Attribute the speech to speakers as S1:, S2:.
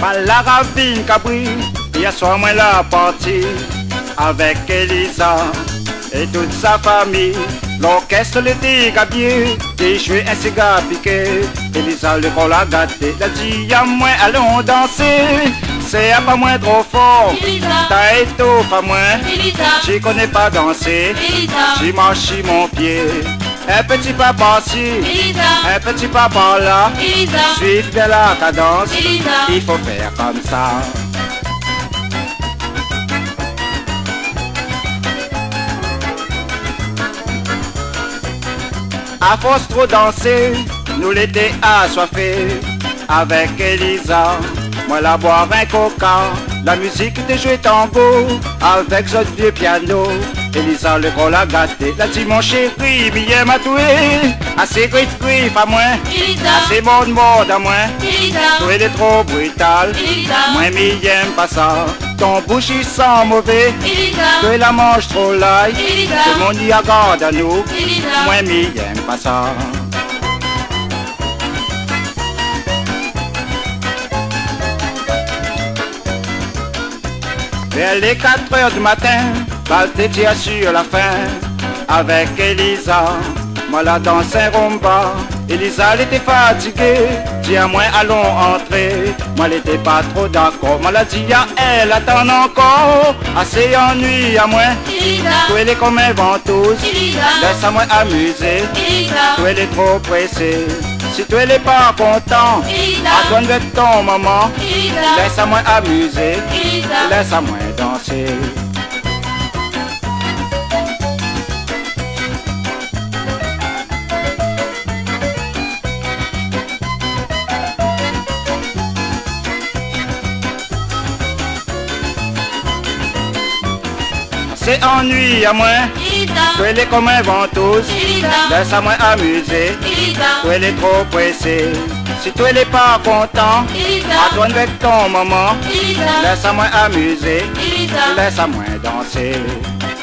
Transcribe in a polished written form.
S1: La ravine Cabri, hier soir moi la partie avec Elisa et toute sa famille. L'orchestre l'été gabier, des jouets un cigare piqué. Elisa le corps la gâté, la dit à moi allons danser. C'est à pas moins trop fort, t'as étouffé pas moins. J'y connais pas danser, j'y marche mon pied. Un petit pas par-ci, un petit pas par-là. Suivre bien la cadence, il faut faire comme ça. À force trop danser, nous l'été assoiffés. Avec Elisa, moi la boire un coca. La musique était jouée tango, avec ce vieux piano. Elisa le gros la gâté, la dit mon chéri, billet m'a toué. Assez grif à moi, assez mode à moi. Toi il est trop brutal, moi m'y aime pas ça. Ton bouche il sent mauvais, toi la mange trop light. Tout le monde y regarde à nous, moi m'y aime pas ça. Vers les 4 heures du matin, Baltétia sur la fin. Avec Elisa, moi la danse un rumba. Elisa elle était fatiguée, dis à moi allons entrer. Moi elle était pas trop d'accord, moi la dit à elle attends encore. Assez ennui à moi, toi elle est comme un ventouse. Laisse à moi amuser, toi elle est trop pressée. Si toi elle est pas content, attends avec ton maman. Laisse à moi amuser, laisse à moi danser. C'est ennui à moi, toi elle est comme un ventouse. Laisse à moi amuser, toi elle est trop pressée. Si toi elle est pas content, attends avec ton maman. Laisse à moi amuser, laisse à moi danser.